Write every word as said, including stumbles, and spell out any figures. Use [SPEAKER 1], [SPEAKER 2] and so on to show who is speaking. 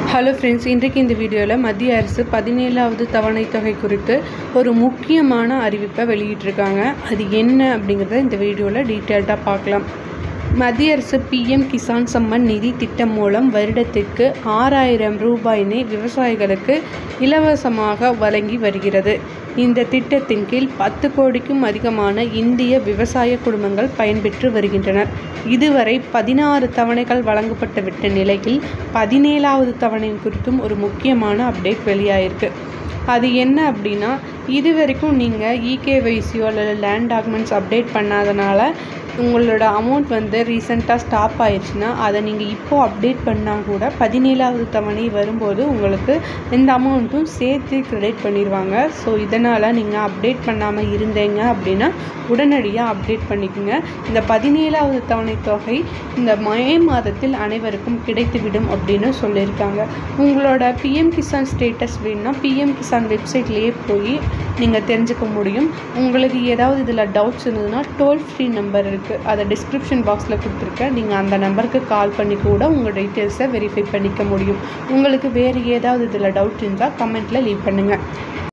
[SPEAKER 1] Hello friends, இன்றைக்கு இந்த வீடியோவில் மத்திய அரசு பதினேழாவது தவணை தொகை குறித்து ஒரு முக்கியமான அறிவிப்பை வெளியிட்டிருக்காங்க. அது என்ன அப்படிங்கிறத இந்த வீடியோவில் டீட்டெயில்டாக பார்க்கலாம். மத்திய அரசு பிஎம் கிசான் சம்மன் நிதி திட்டம் மூலம் வருடத்திற்கு ஆறாயிரம் ரூபாயினை விவசாயிகளுக்கு இலவசமாக வழங்கி வருகிறது. இந்த திட்டத்தின் கீழ் பத்து கோடிக்கும் அதிகமான இந்திய விவசாய குடும்பங்கள் பயன்பெற்று வருகின்றனர். இதுவரை பதினாறு தவணைகள் வழங்கப்பட்டுவிட்ட நிலையில் பதினேழாவது தவணை குறித்தும் ஒரு முக்கியமான அப்டேட் வெளியாயிருக்கு. அது என்ன அப்படின்னா, இது வரைக்கும் நீங்கள் இகேவைசியோ அல்லது லேண்ட் டாக்குமெண்ட்ஸ் அப்டேட் பண்ணாதனால உங்களோட அமௌண்ட் வந்து ரீசெண்டாக ஸ்டாப் ஆயிடுச்சுன்னா அதை நீங்கள் இப்போது அப்டேட் பண்ணால் கூட பதினேழாவது தவணை வரும்போது உங்களுக்கு இந்த அமௌண்ட்டும் சேர்த்து கிரெடிட் பண்ணிடுவாங்க. ஸோ இதனால் நீங்கள் அப்டேட் பண்ணாமல் இருந்தீங்க அப்படின்னா உடனடியாக அப்டேட் பண்ணிக்கோங்க. இந்த பதினேழாவது தவணை தொகை இந்த மே மாதத்தில் அனைவருக்கும் கிடைத்துவிடும் அப்படின்னு சொல்லியிருக்காங்க. உங்களோட பிஎம் கிசான் ஸ்டேட்டஸ் வேணும்னா பிஎம் கிசான் வெப்சைட்லேயே போய் நீங்கள் தெரிஞ்சுக்க முடியும். உங்களுக்கு ஏதாவது இதில் டவுட்ஸ் இருந்ததுன்னா டோல் ஃப்ரீ நம்பர் இருக்குது, அதை டிஸ்கிரிப்ஷன் பாக்ஸில் கொடுத்துருக்கேன். நீங்கள் அந்த நம்பருக்கு கால் பண்ணி கூட உங்கள் டீட்டெயில்ஸை வெரிஃபை பண்ணிக்க முடியும். உங்களுக்கு வேறு ஏதாவது இதில் டவுட் இருந்தால் கமெண்ட்டில் லீவ் பண்ணுங்கள்.